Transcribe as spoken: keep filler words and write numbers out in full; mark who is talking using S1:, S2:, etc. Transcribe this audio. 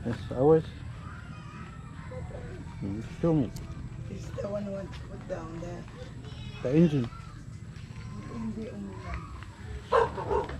S1: Yes, ours. Hmm, show me.
S2: This is the one who want to put down there.
S1: The engine.
S2: Hindi umulan.